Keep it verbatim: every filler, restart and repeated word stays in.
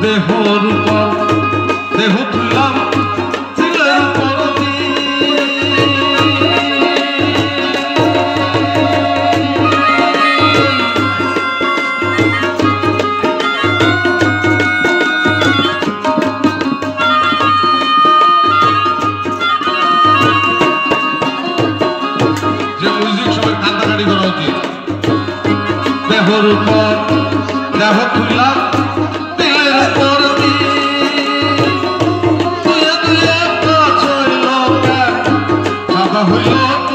দেহর উপর দেহ তুললাম দিলের উপর যে মিউজিক সবাই কান্দাকাটি করা উচিত দেহর উপর দেহ তুললাম হইল